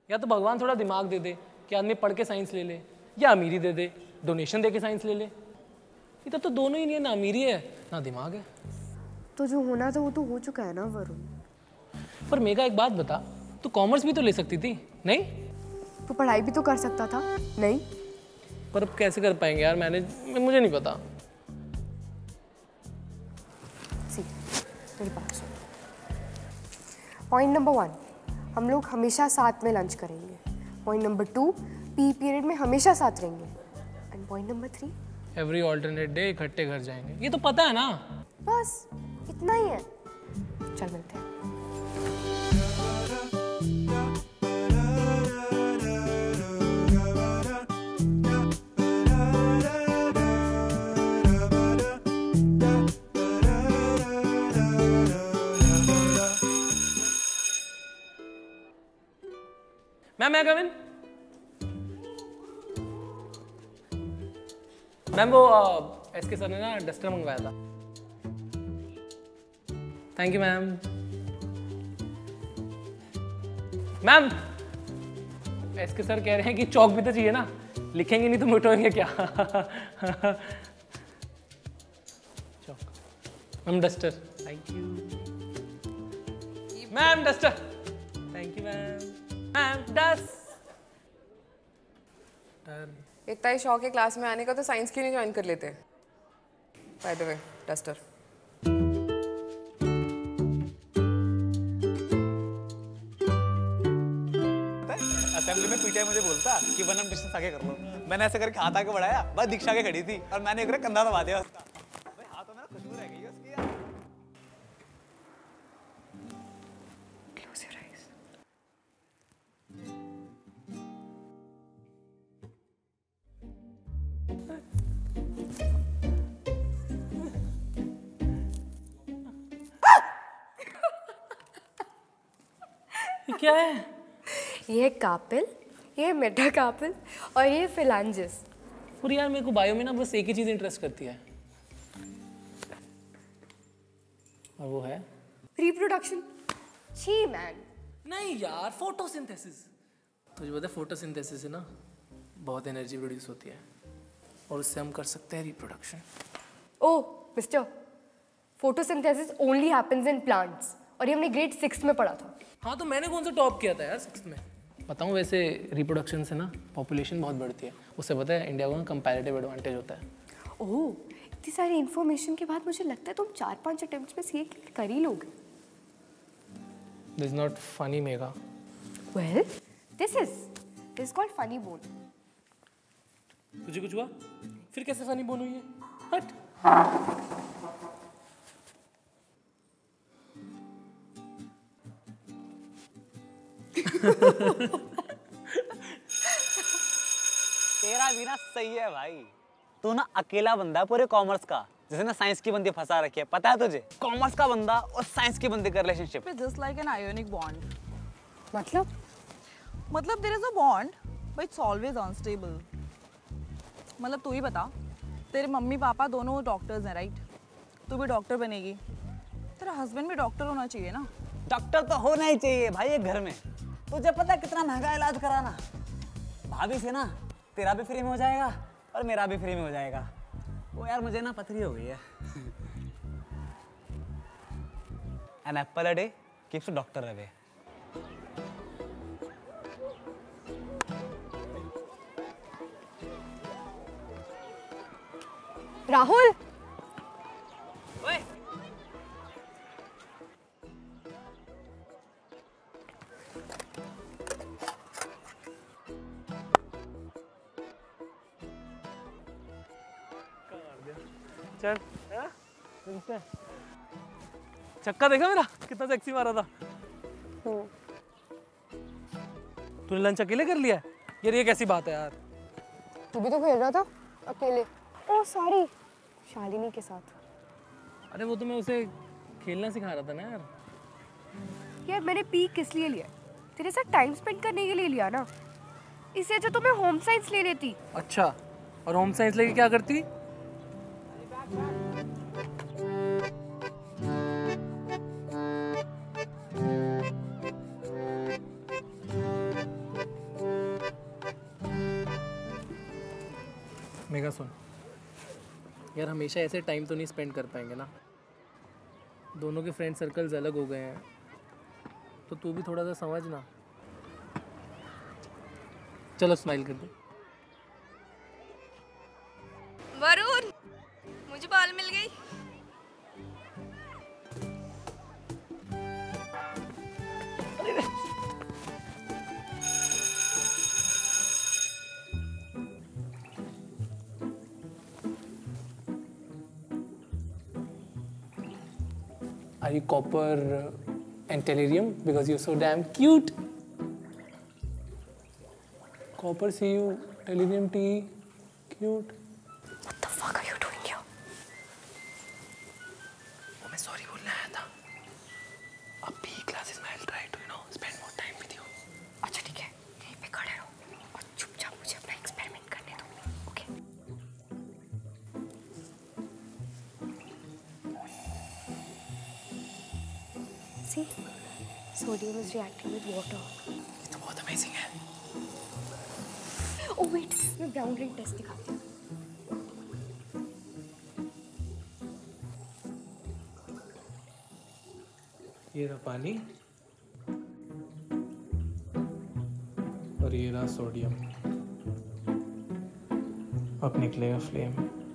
या तो भगवान थोड़ा दिमाग दे दे कि आदमी पढ़ के साइंस ले ले, या अमीरी दे दे, डोनेशन दे के साइंस ले ले। इधर तो दोनों ही नहीं है, ना अमीरी है ना दिमाग है। तो जो होना था वो तो हो चुका है ना वरुण। पर मेघा एक बात बता, तू कॉमर्स भी तो ले सकती थी, नहीं? तो पढ़ाई भी तो कर सकता था, नहीं? पर अब कैसे कर पाएंगे यार मैनेज, मुझे नहीं पता। सी, मेरी बात सुन। पॉइंट नंबर 1, हम लोग हमेशा साथ में लंच करेंगे। पॉइंट नंबर 2, पी पीरियड में हमेशा साथ रहेंगे। And point number 3, every alternate day इकट्ठे घर जाएंगे। ये तो पता है ना। बस इतना ही है। चल मिलते हैं। Ma'am may I come in? Ma'am वो एसके सर ने ना डस्टर मंगवाया था। Thank you ma'am. Ma'am SK sir कह रहे हैं कि चौक भी तो चाहिए ना, लिखेंगे नहीं तो मिटाएंगे क्या? Chalk. Ma'am duster. Thank you ma'am. Duster. Thank you ma'am. Ma'am duster. इतना ही शौक है क्लास में आने का तो साइंस क्यों नहीं ज्वाइन कर लेते? By the way, duster. Assembly में पीटीआई मुझे बोलता कि वन डिस्टेंस आगे कर लो। मैंने ऐसे करके हाथ आगे बढ़ाया, बस दीक्षा आगे खड़ी थी और मैंने एक कंधा दबा दिया उसका। भाई हाथों में ना खुशबू रह गई है उसकी यार। Close your eyes. ये क्या है? ये कार्पेल, ये मेटाकार्पेल और ये फिलांजिस। और यार मेरे को बायो में ना बस एक ही चीज इंटरेस्ट करती है, और वो है रिप्रोडक्शन। छी मैन। नहीं यार, फोटोसिंथेसिस। तुझे पता है फोटोसिंथेसिस से ना बहुत एनर्जी प्रोड्यूस होती है और उससे हम कर सकते हैं reproduction. Oh mister, photosynthesis only happens in plants और ये हमने ग्रेड 6 में पढ़ा था। हाँ तो मैंने कौन सा टॉप किया था यार 6th में? बताऊँ वैसे रिप्रोडक्शन से ना पॉपुलेशन बहुत बढ़ती है, उससे पता है इंडिया को कंपैरेटिव एडवांटेज होता है। ओह, इतनी सारी इन्फॉर्मेशन के बाद मुझे लगता है तुम 4-5 अटेम्प्ट्स में सीए कर ही लोगे। This is not funny Megha. Well this is called funny bone. तुझे कुछ हुआ? फिर कैसे फनी बोन हुई है? हट। तेरा भी ना सही है भाई। तू ना अकेला बंदा है पूरे कॉमर्स का, जैसे ना साइंस की बंदी फंसा रखी है। पता है तुझे? कॉमर्स का बंदा और साइंस की बंदी का relationship just like an ionic bond. मतलब there is a bond but it's always unstable. मतलब तू ही बता, तेरे मम्मी पापा दोनों डॉक्टर्स हैं राइट? तू भी डॉक्टर बनेगी, तेरा हस्बैंड भी डॉक्टर होना चाहिए ना? डॉक्टर तो होना ही चाहिए भाई एक घर में। तुझे पता है कितना महंगा इलाज कराना? भाभी से ना तेरा भी फ्री में हो जाएगा और मेरा भी फ्री में हो जाएगा। वो यार मुझे ना पथरी हो गई है। An apple a day keeps doctor away. Rahul, चल छक्का देखा मेरा कितना सेक्सी मारा था। तूने लंच अकेले कर लिया है? यार ये कैसी बात है यार। तू भी तो खेल रहा था अकेले। ओह सॉरी, शालिनी के साथ। अरे वो तो मैं उसे खेलना सिखा रहा था ना यार। यार मैंने पी किस लिए लिया? तेरे साथ टाइम स्पेंड करने के लिए लिया ना। इससे अच्छा तो मैं होम साइंस ले लेती। अच्छा, और होम साइंस लेके क्या करती? मेगा सुन यार, हमेशा ऐसे टाइम तो नहीं स्पेंड कर पाएंगे ना। दोनों के फ्रेंड सर्कल्स अलग हो गए हैं, तो तू भी थोड़ा सा समझ ना। चलो स्माइल कर दे। वरुण, मुझे बाल मिल गई। Are you copper and tellurium? Because you're so damn cute. Copper CU, tellurium T, cute. What the fuck are you doing here? मैं सॉरी बोलने आया था। अब भी क्लासेस में I'll try to spend more time with you. अच्छा ठीक है, यहीं पे खड़े रहो और चुपचाप मुझे अपना एक्सपेरिमेंट करने दो, okay? See, sodium is reacting with water. ये तो बहुत अमेजिंग है। Oh wait, मैं ब्राउन रिंग टेस्ट दिखाती हूँ। ये रहा पानी और ये रहा सोडियम। अब निकलेगा फ्लेम।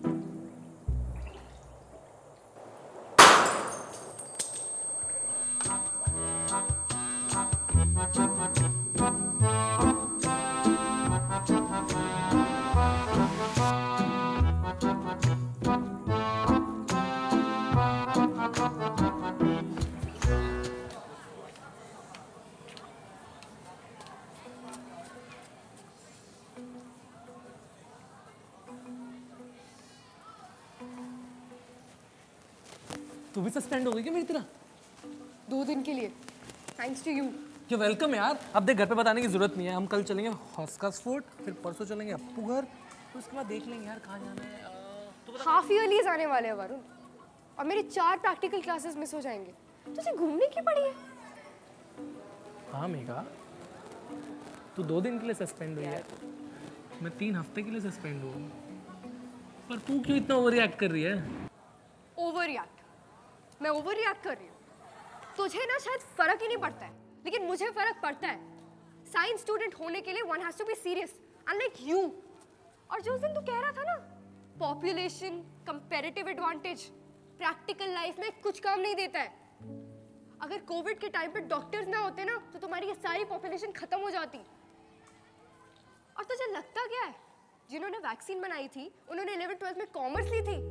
तू भी सस्पेंड हो गई क्या मेरी तरह? 2 दिन के लिए, थैंक्स टू यू। ये वेलकम यार। अब देख, घर पे बताने की जरूरत नहीं है। हम कल चलेंगे हॉस्कास फोर्ट, फिर परसों चलेंगे अप्पू घर, तो उसके बाद देख लेंगे यार कहाँ जाना है। हाफ ईयरलीज आने वाले हैं वरुण, और मेरे 4 प्रैक्टिकल क्लासेस मिस हो जाएंगे। तुझे घूमने की पड़ी है। हाँ मेघा, तू 2 दिन के लिए सस्पेंड हुई है, मैं 3 हफ्ते के लिए सस्पेंड हूँ। पर तू क्यों इतना ओवर रिएक्ट कर रही है? Overreact? मैं ओवर रिएक्ट कर रही हूँ? तुझे ना शायद फर्क ही नहीं पड़ता है, लेकिन मुझे फर्क पड़ता है। साइंस स्टूडेंट होने के लिए one has to be serious, unlike you. और जो उस दिन तू कह रहा था ना, population, comparative advantage, practical life में कुछ काम नहीं देता है। अगर कोविड के टाइम पे डॉक्टर्स ना होते ना, तो तुम्हारी ये सारी पॉपुलेशन खत्म हो जाती। और तुझे लगता क्या है, जिन्होंने वैक्सीन बनाई थी उन्होंने 11th-12th में कॉमर्स ली थी।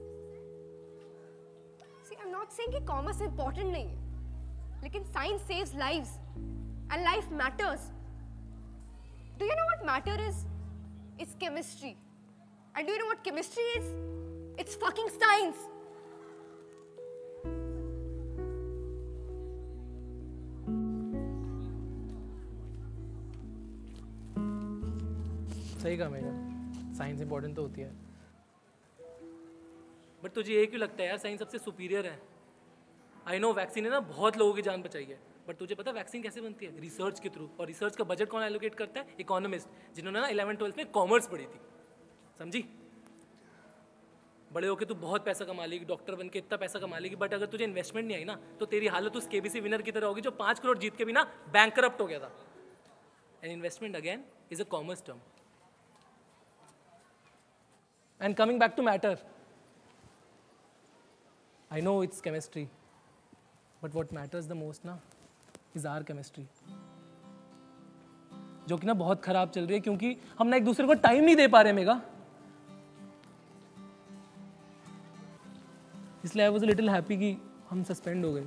See, I'm not saying कि कॉमर्स इंपॉर्टेंट नहीं है, लेकिन science saves lives and life matters. Do you know what matter is? It's chemistry. And do you know what chemistry is? It's fucking science. सही कहा Megha, science important तो होती है, but तुझे ये क्यों लगता है यार साइंस सबसे सुपीरियर है? आई नो वैक्सीन है ना, बहुत लोगों की जान बचाई है, बट तुझे पता है वैक्सीन कैसे बनती है? रिसर्च के थ्रू। और रिसर्च का बजट कौन एलोकेट करता है? इकोनॉमिस्ट, जिन्होंने ना 11th-12th में कॉमर्स पढ़ी थी, समझी? बड़े होके तू बहुत पैसा कमा लेगी, डॉक्टर बन के इतना पैसा कमा लेगी, बट अगर तुझे इन्वेस्टमेंट नहीं आई ना, तो तेरी हालत उस केबीसी विनर की तरह होगी जो 5 करोड़ जीत के भी ना बैंकरप्ट हो गया था। And investment again is a commerce term. And coming back to matter, I know it's chemistry, but what matters the most ना is our chemistry, जो कि ना बहुत खराब चल रही है क्योंकि हम ना एक दूसरे को टाइम नहीं दे पा रहे मेगा। इसलिए I was a little happy कि हम सस्पेंड हो गए।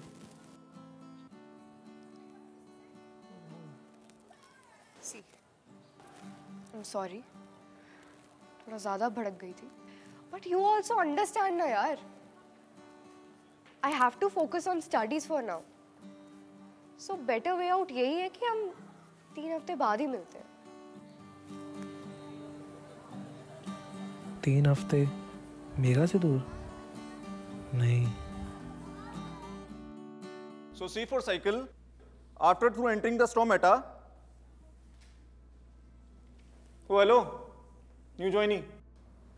See, I'm sorry, थोड़ा ज़्यादा भड़क गई थी, but you also understand ना यार, I have to focus on studies for now. So better way out यही है कि हम 3 हफ्ते बाद ही मिलते हैं। 3 हफ्ते मेगा से दूर? नहीं। So C for cycle. After through entering the stomata. Oh hello, new joinee.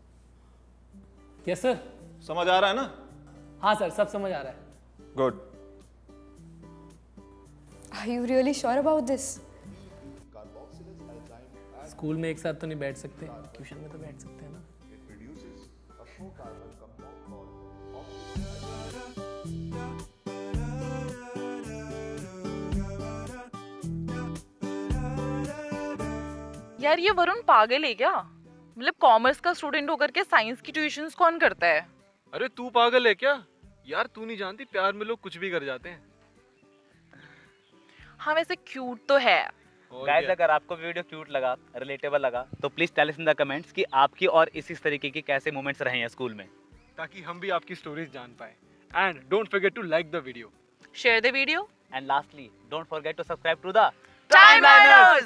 Yes sir. समझ आ रहा है ना? हाँ सर, सब समझ आ रहा है। Good. Are you really sure about this? School में एक साथ तो नहीं बैठ सकते, ट्यूशन में तो बैठ सकते हैं ना। यार ये वरुण पागल है क्या? मतलब कॉमर्स का स्टूडेंट होकर के साइंस की ट्यूशंस कौन करता है? अरे तू पागल है क्या यार? तू नहीं जानती प्यार में लोग कुछ भी कर जाते हैं। हाँ वैसे क्यूट तो है। गाइस अगर आपको वीडियो क्यूट लगा, रिलेटेबल लगा तो please tell us in the comments कि आपकी और इस तरीके के कैसे मोमेंट्स रहे हैं स्कूल में, ताकि हम भी आपकी स्टोरीज जान पाए। And don't forget to like the video. Share the video and lastly don't forget to subscribe to the टाइमलाइनर्स।